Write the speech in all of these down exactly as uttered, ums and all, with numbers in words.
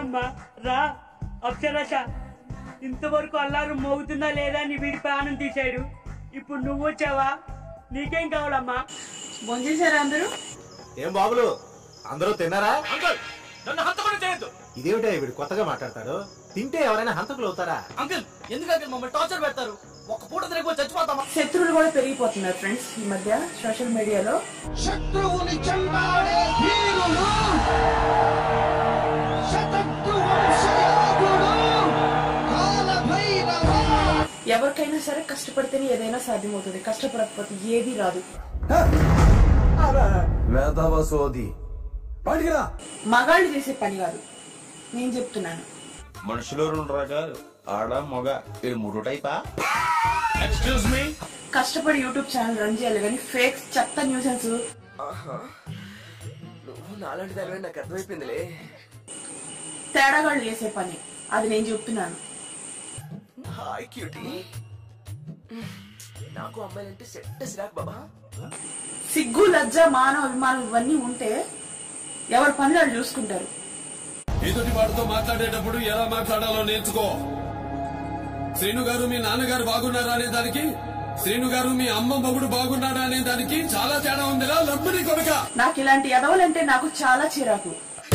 అమ్మా రా. అక్షరశ ఇంతవరకు అల్లారు మోగుతుందా లేదా అని వీడి ప్రాణం తీశాడు. ఇప్పుడు నువ్వు వచ్చావా? నీకేం కావాలమ్మా? భోంచేశారా అందరూ? ఏం బాబులు అందరూ తిన్నారా? అంకుల్ నన్ను హంతకుడు చేయొద్దు. ఇదేమిటా వీడు కొత్తగా మాట్లాడతాడు? తింటే ఎవరైనా హంతకులు అవుతారా? అంకుల్ ఎందుకు అంకుల్ మమ్మల్ని టార్చర్ పెడతారు? ఒక పూట తిరిగి చచ్చిపోతామా? శత్రువులు కూడా పెరిగిపోతున్నారు ఫ్రెండ్స్ ఈ మధ్య సోషల్ మీడియాలో. శత్రువుని చండాడే వీరులు ఎవరికైనా సరే కష్టపడితేనే ఏదైనా సాధ్యమవుతుంది. కష్టపడకపోతే ఏది రాదు. మగాళ్ళు చేసే పని కాదు, నేను చెప్తున్నాను. మనుషులు రెండు రకాలు, ఆడ మగ. ఇది మూడు టైపా? Excuse me. కష్టపడి యూట్యూబ్ ఛానల్ రన్ చేయాలి కానీ ఫేక్ చెత్త న్యూసెన్స్. నువ్వు నాలాంటి దానివే నాకు అర్థమైపోయిందిలే. తేడాగాళ్ళు చేసే పని అది నేను చెప్తున్నాను. Hi cutie. నాకు అమ్మాయిలంటే సెట్ సిరాక్ బాబా. సిగ్గు లజ్జ మానవ అభిమానం ఇవన్నీ ఉంటే ఎవరి పని వాళ్ళు చూసుకుంటారు. ఎదుటి వాడితో మాట్లాడేటప్పుడు ఎలా మాట్లాడాలో నేర్చుకో. శ్రీను గారు మీ నాన్నగారు బాగున్నారా అనే దానికి, శ్రీను గారు మీ అమ్మ మగుడు బాగున్నాడా అనే దానికి చాలా తేడా ఉందిరా లబ్బని కొడుక. నాకు ఇలాంటి ఎదవలంటే నాకు చాలా చిరాకు.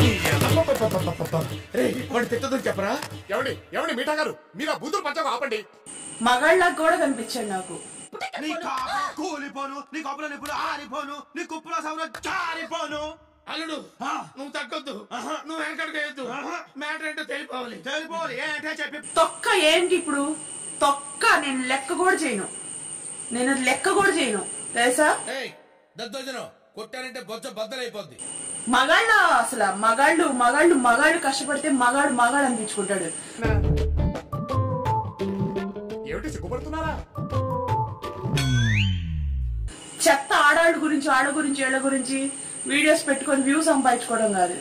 తిట్టదని చెప్పరా? ఎవడి ఎవడి మీఠా గారు మీరు ఆ బూతులు పంచకు ఆపండి. మగాళ్ళకి కూడా కనిపించాడు నాకు. నీ కూలిపోను, నీ కప్పుల నిప్పులు ఆరిపోను, నీ కుప్పుల సౌర జారిపోను. అల్లుడు నువ్వు తగ్గొద్దు, నువ్వు వెనకడికేయద్దు. మ్యాటర్ ఏంటో తెలిపోవాలి తెలిపోవాలి ఏంటే చెప్పి. తొక్క ఏంటి ఇప్పుడు? తొక్క నేను లెక్క కూడా చేయను. నేను లెక్క కూడా చేయను తెలుసా? దద్దోజనం కొట్టారంటే బొచ్చ బద్దలైపోద్ది. మగాళ్ళ అసలు మగాళ్ళు మగాళ్ళు మగాళ్ళు కష్టపడితే మగాడు మగాడు అనిపించుకుంటాడు. ఏమిటి సిగ్గుపడుతున్నారా? చెత్త ఆడాళ్ళ గురించి ఆడ గురించి ఏళ్ళ గురించి వీడియోస్ పెట్టుకొని వ్యూ సంపాదించుకోవడం కాదు.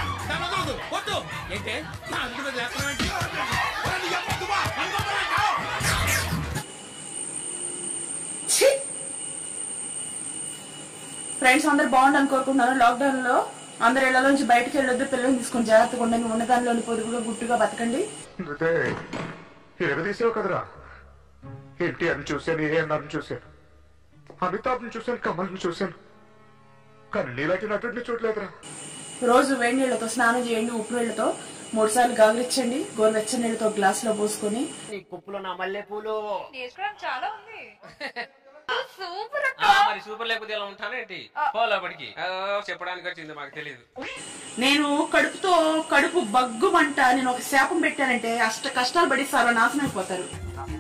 ఫ్రెండ్స్ అందరు బాగుండాలని కోరుకుంటున్నాను. లాక్డౌన్ లో అందరు ఇళ్లలోంచి బయటకు వెళ్ళొద్దు, పిల్లల్ని తీసుకుని జాగ్రత్తగా ఉండండి. ఉన్న దానిలోని పొదుపుగా గుట్టుగా బతకండి. ఎరగదీసావు కదరా. ఎన్టీఆర్ని చూశాను, ఏఎన్ఆర్ని చూశాను, అమితాబ్ని చూశాను, కమల్ని చూశాను, కానీ నీలాంటి నటుడిని చూడలేదురా. రోజు వేడి నీళ్లతో స్నానం చేయండి. ఉప్పు నీళ్లతో మూడు సార్లు గాగులిచ్చండి. గోరువెచ్చని నీళ్ళతో గ్లాస్ లో పోసుకొని. కుప్పులో నా మల్లె పూలు చాలా ఉంది. మరి సూపర్ లేకపోతే ఎలా ఉంటానేంటి? పోలోపడికి చెప్పడానికి వచ్చింది మాకు తెలియదు. నేను కడుపుతో కడుపు బగ్గుమంట నేను ఒక శాపం పెట్టానంటే అష్ట కష్టాలు పడి సర్వనాశనం అయిపోతారు.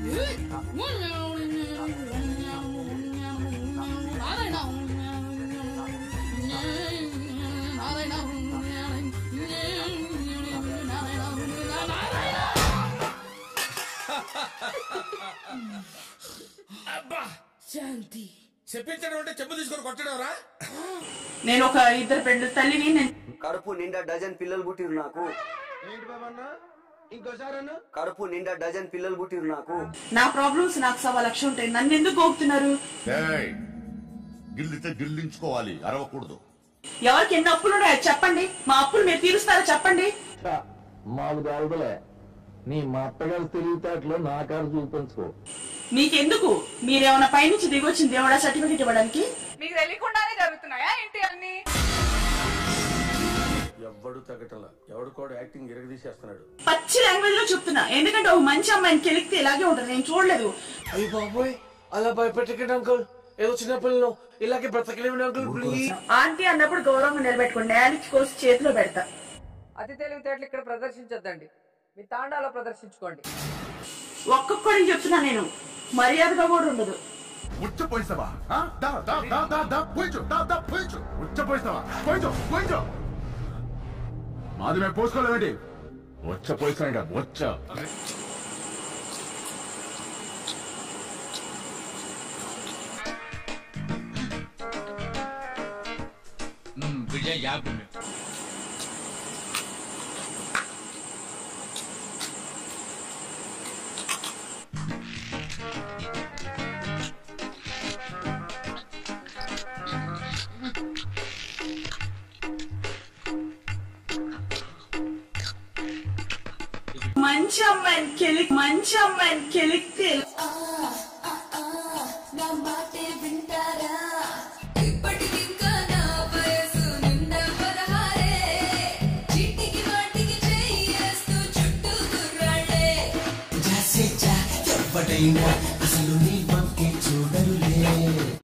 శాంతి చెప్పించడం అంటే చెప్పు తీసుకొని కొట్టడంరా. నేను ఒక ఇద్దరు ఫ్రెండ్ తల్లిని. నేను కడుపు నిండా డజన్ పిల్లలు పుట్టిరు నాకు. కడుపు నిండా డజన్ పిల్లలు పుట్టిరు నాకు. నా ప్రాబ్లమ్స్ నాకు సవా లక్ష ఉంటాయి. నన్ను ఎందుకు గోపుతున్నారు? గిల్లితే గిల్లించుకోవాలి, అరవకూడదు. ఎవరికి ఎన్ని అప్పులు ఉన్నాయో చెప్పండి. మా అప్పులు మీరు తీరుస్తారా చెప్పండి. మాకు తెలదలే, నీ మా అత్తగారు తెలివితేటలో నా కారు చూపించుకో. మీకెందుకు? మీరేమన్నా పైనుంచి దిగొచ్చింది దేవుడా సర్టిఫికెట్ ఇవ్వడానికి? మీకు తెలియకుండానే జరుగుతున్నాయా ఏంటి అన్ని? ఎవడు తగ్గటలా, ఎవడు కూడా యాక్టింగ్ ఎరగదీసేస్తున్నాడు. పచ్చి లాంగ్వేజ్ లో చెప్తున్నా. ఎందుకంటే ఒక మంచి అమ్మాయిని కెలికితే ఇలాగే ఉంటుంది. నేను చూడలేదు. అయ్యి బాబోయ్ అలా భయపెట్టకండి అంకుల్. ఏదో చిన్న పిల్లలు ఇలాగే బ్రతకలేమని అంకుల్ ప్లీజ్. ఆంటీ అన్నప్పుడు గౌరవంగా నిలబెట్టుకోండి. నేలిచి కోసి చేతిలో పెడతా. అతి తెలివితేటలు ఇక్కడ ప్రదర్శించొద్దండి, మీ తాండాలో ప్రదర్శించుకోండి. ఒక్కొక్కడిని చెప్తున్నా నేను. మర్యాదగా కూడా ఉండదు. ఉచ్చపోయిస్తావా? ఉచ్చపోయిస్తావా? పోయించు మాది మేము పోసుకోలేదండి. వచ్చపోయిస్తానంట వచ్చ. యాభై కెలిక్ మంచి అమ్మాయిని కెలిక్తే నా మాటే వింటారా ఇప్పటికింకా నా వయసు నిండా పదహారే చీటికి మాటికి చేయేస్తూ చుట్టూ దుర్రాళ్ళే ఎవ్వడైనా అసలు నీ